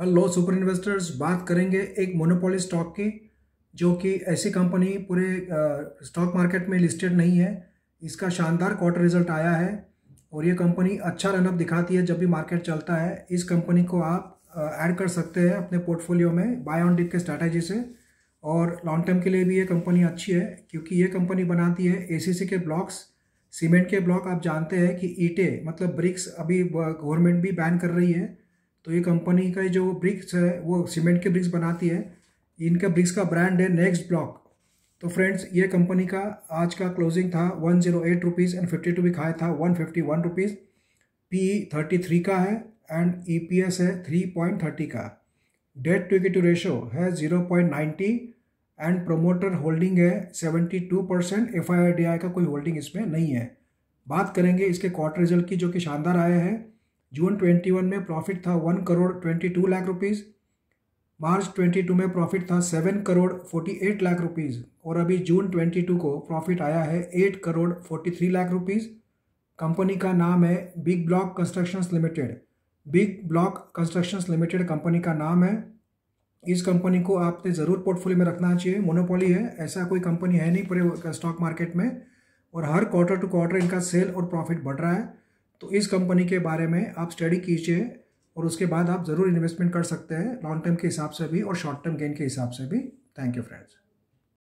Hello super investors, बात करेंगे एक मोनोपोली स्टॉक की जो कि ऐसी कंपनी पूरे स्टॉक मार्केट में लिस्टेड नहीं है। इसका शानदार क्वार्टर रिजल्ट आया है और ये कंपनी अच्छा रनअप दिखाती है जब भी मार्केट चलता है। इस कंपनी को आप ऐड कर सकते हैं अपने पोर्टफोलियो में बाय ऑन डिप के स्ट्रैटेजी से, और लॉन्ग टर्म के लिए भी ये कंपनी अच्छी है क्योंकि ये कंपनी बनाती है एसीसी के ब्लॉक्स, सीमेंट के ब्लॉक। आप जानते हैं कि ईंटें मतलब ब्रिक्स अभी गवर्नमेंट भी बैन कर रही है, तो ये कंपनी का जो ब्रिक्स है वो सीमेंट के ब्रिक्स बनाती है। इनका ब्रिक्स का ब्रांड है नेक्स्ट ब्लॉक। तो फ्रेंड्स, ये कंपनी का आज का क्लोजिंग था 108 रुपीज़ एंड 52 भी खाया था 151 रुपीज़। पी 33 का है एंड EPS है 3.30 का। डेट टू इक्विटी रेशो है 0.90 एंड प्रोमोटर होल्डिंग है 72%। FII का कोई होल्डिंग इसमें नहीं है। बात करेंगे इसके क्वार्टर रिजल्ट की जो कि शानदार आया है। जून 21 में प्रॉफिट था 1 करोड़ 22 लाख रुपीज़। मार्च 22 में प्रॉफिट था 7 करोड़ 48 लाख रुपीज़ और अभी जून 22 को प्रॉफिट आया है 8 करोड़ 43 लाख रुपीज़। कंपनी का नाम है big block constructions limited. Big block constructions limited company का नाम है। इस कंपनी को आपने ज़रूर पोर्टफोलियो में रखना चाहिए। मोनोपोली है, ऐसा कोई कंपनी है नहीं पूरे स्टॉक मार्केट में, और हर क्वार्टर टू क्वार्टर इनका सेल और प्रॉफिट बढ़ रहा है। तो इस कंपनी के बारे में आप स्टडी कीजिए और उसके बाद आप ज़रूर इन्वेस्टमेंट कर सकते हैं, लॉन्ग टर्म के हिसाब से भी और शॉर्ट टर्म गेन के हिसाब से भी। Thank you friends.